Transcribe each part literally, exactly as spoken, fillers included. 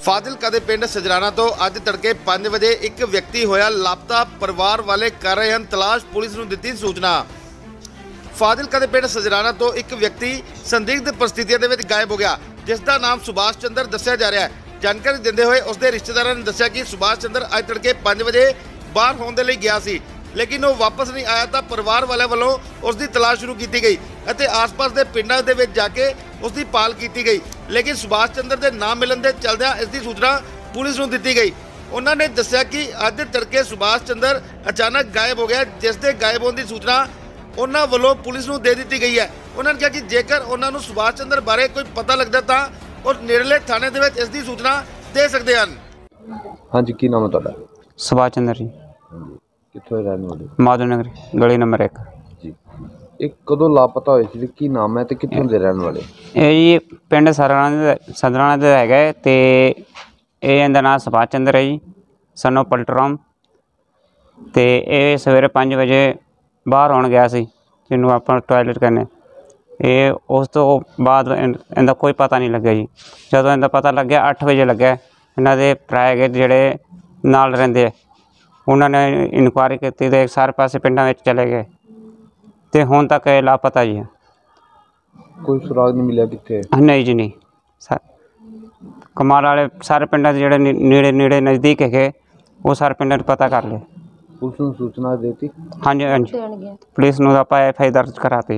ਫਾਜ਼ਿਲਕਾ ਦੇ ਪਿੰਡ ਸਜਰਾਣਾ ਤੋਂ ਅੱਜ ਤੜਕੇ ਪੰਜ ਵਜੇ ਇੱਕ ਵਿਅਕਤੀ ਹੋਇਆ ਲਾਪਤਾ। ਪਰਿਵਾਰ ਵਾਲੇ ਕਰ ਰਹੇ ਹਨ ਤਲਾਸ਼। ਪੁਲਿਸ ਨੂੰ ਦਿੱਤੀ ਸੂਚਨਾ। ਫਾਜ਼ਿਲਕਾ ਦੇ ਪਿੰਡ ਸਜਰਾਣਾ ਤੋਂ ਇੱਕ ਵਿਅਕਤੀ ਸੰਦਿਗਧ परिस्थितियों ਦੇ ਵਿੱਚ ਗਾਇਬ ਹੋ ਗਿਆ, ਜਿਸ ਦਾ ਨਾਮ ਸੁਭਾਸ਼ ਚੰਦਰ ਦੱਸਿਆ ਜਾ ਰਿਹਾ ਹੈ। ਜਾਣਕਾਰੀ ਦਿੰਦੇ ਹੋਏ ਉਸਦੇ ਰਿਸ਼ਤੇਦਾਰਾਂ ਨੇ ਦੱਸਿਆ ਕਿ ਸੁਭਾਸ਼ ਚੰਦਰ ਅੱਜ ਤੜਕੇ ਪੰਜ ਵਜੇ ਬਾਹਰ ਹੋਣ ਦੇ ਲਈ ਗਿਆ ਸੀ, लेकिन वो वापस नहीं आया। तो परिवार वाले वालों उसकी तलाश शुरू की गई और आस पास के पिंडों के जाके उसकी भाल की गई, लेकिन सुभाष चंद्र के ना मिलन के चलद्या इसकी सूचना पुलिस को दी गई। उन्होंने दस्या कि अज तड़के सुभाष चंद्र अचानक गायब हो गया, जिस दे गायब होने की सूचना उन्होंने वालों पुलिस को दे दी गई है। उन्होंने कहा कि जेकर उन्होंने सुभाष चंद्र बारे कोई पता लगता तो और नेड़ले थाने के इसकी सूचना दे सकते हैं। हाँ जी, की नाम है तुहाडा? सुभाष चंद्र जी, कित्थों दे रहने वाले? माधव नगर गली नंबर एक जी। एक कदों लापता होए सी, की नाम है ते कित्थों दे रहने वाले? ये जी पिंड सराणा सदराणा दे हैगा ते ये इहदा नाम सुभाष चंद्र है जी, सनो पलटराम। ते ये सवेरे पाँच बजे बाहर आउण गया सी, जिन्हों आपां टॉयलेट करने। ये उस तो बाद इहदा कोई पता नहीं लग्या जी। जदों इहदा पता लग्या अठ बजे लग्या, इन्हां दे भरा हैगे जिहड़े नाल रहिंदे उन्होंने इनकुआरी की तो सारे पासे पिंडों में चले गए तो हुण तक लापता जी। कोई सुराग नहीं मिला कितने? नहीं जी, नहीं। कमाल वाले सारे पिंडों के जोड़े नेड़े नेड़े नज़दीक है वो सारे पिंडों पता कर ले। पुलिस को सूचना देती? हाँ जी, हाँ जी, पुलिस को आप एफ आई दर्ज कराते।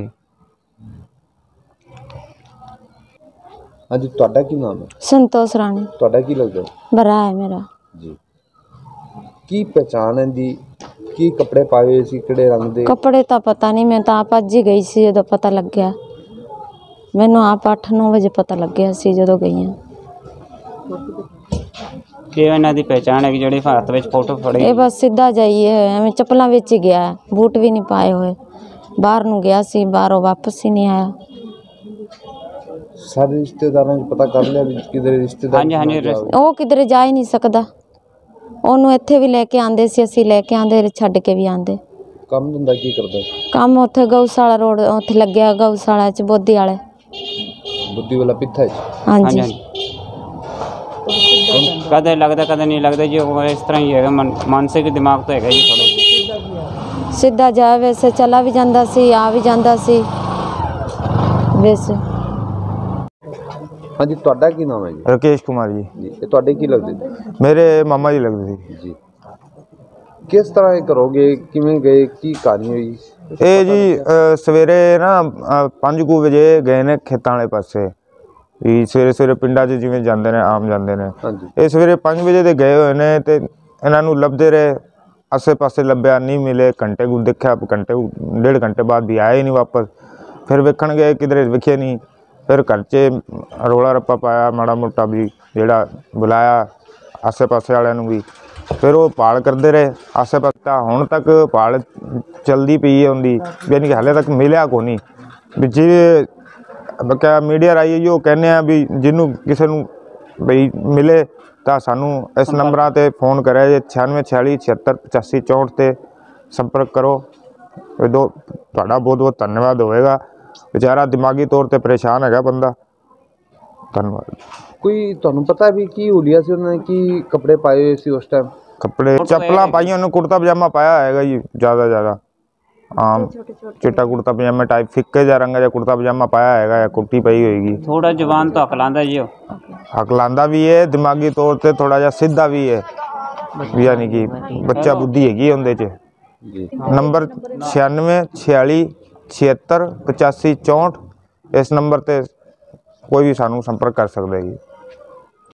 हाँ जी, तुहाडा की नाम है? संतोष राणी। तुहाडा की लगदा? भरा है मेरा जी। की पहचान है दी? की कपड़े पाए हुए सी, किहड़े रंग दे? कपड़े तो पता नहीं, मैं तो आप अज ही गई सी जो पता लग गया। मैनू आप अठ नौ बजे पता लग गया सी जो गई हैं। ये इन्हां दी पहचान है कि जिहड़ी हाथ विच फोटो फड़ी, ये बस सीधा जाइए एवें चप्पलां विच ही गया, बूट भी नहीं पाए हुए, बाहर नूं गया सी, बाहरों वापस ही नहीं आया। सारे रिश्तेदारां ने पता कर लिया भी किधर रिश्तेदार? हाँ जी, हाँ जी, वो किधरे जा ही नहीं सकदा। ਉਹਨੂੰ ਇੱਥੇ ਵੀ ਲੈ ਕੇ ਆਂਦੇ ਸੀ, ਅਸੀਂ ਲੈ ਕੇ ਆਂਦੇ ਛੱਡ ਕੇ ਵੀ ਆਂਦੇ। ਕੰਮ ਧੰਦਾ ਕੀ ਕਰਦਾ? ਕੰਮ ਉੱਥੇ ਗਊਸ਼ਾਲਾ ਰੋਡ ਉੱਥੇ ਲੱਗਿਆ, ਗਊਸ਼ਾਲਾ ਚ ਬੋਦੀ ਵਾਲੇ ਬੁੱਧੀ ਵਾਲਾ ਪਿੱਥਾ ਚ। ਹਾਂਜੀ। ਕਦੇ ਲੱਗਦਾ ਕਦੇ ਨਹੀਂ ਲੱਗਦਾ ਜੀ, ਉਹ ਇਸ ਤਰ੍ਹਾਂ ਹੀ ਹੈਗਾ, ਮਾਨਸਿਕ ਦਿਮਾਗ ਤੋਂ ਹੈਗਾ ਜੀ ਥੋੜਾ। ਸਿੱਧਾ ਜਾ ਵੈਸੇ ਚਲਾ ਵੀ ਜਾਂਦਾ ਸੀ, ਆ ਵੀ ਜਾਂਦਾ ਸੀ ਵੈਸੇ। हाँ जी, तुहाडा की नाम है जी? राकेश कुमार जी। जी, ये तुहाडे की लगदे? मेरे मामा जी लगदे सी जी। किस तरह करोगे, किवें गए, की कहानी हुई? ये जी सवेरे ना पाँच कू बजे गए ने खेतां वाले पासे, भी सवेरे सवेरे पिंडां 'च जिवें जांदे ने आम जांदे ने। हाँ जी। ये सवेरे पाँच बजे दे गए होए ने ते इन्हां नूं लभदे रहे, आसे पासे लभ्या नहीं मिले। घंटे कू देखा, घंटे डेढ़ घंटे बाद भी आए नहीं वापस। फिर वेखण गए, किधरे वेखे नहीं। फिर घर च रौला रप्पा पाया माड़ा मोटा, भी जोड़ा बुलाया आसे पासे वाले भी। फिर वो भाल करते रहे आसे पासे, हुण तक भाल चलती पई है उनकी, यानी कि हाले तक मिलिया को नहीं। भी जी क्या मीडिया राही जो कहने भी जिन्हों किसी बई मिले तो सानू इस नंबर पर फोन करे जे छियानवे छियाली छिहत्तर पचासी चौंठ से संपर्क करो। दो तुहाडा बहुत बहुत धन्यवाद होएगा। बेचारा दिमागी तौर पर परेशान है बंदा। धन्यवाद। कोई तुहानू पता भी की हुलिया सी, उन्होंने की कपड़े पाए हुए सी उस टाइम? कपड़े चप्पलां पाई, उन्होंने कुर्ता पजामा पाया है जी, ज़्यादा ज़्यादा आम चिट्टा कुर्ता पजामा टाइप फिक्के जा रंग जा कुर्ता पजामा पाया है, या कुर्ती पाई होगी। थोड़ा जवान तो हकलांदा जी, हकलांदा भी है, दिमागी तौर पर थोड़ा जा सीधा भी है, यानी कि बच्चा बुद्धि हैगी उहदे च। नंबर छियानवे छियाली छिहत्तर पचासी चौंठ, इस नंबर पर कोई भी सानू संपर्क कर सकता है जी।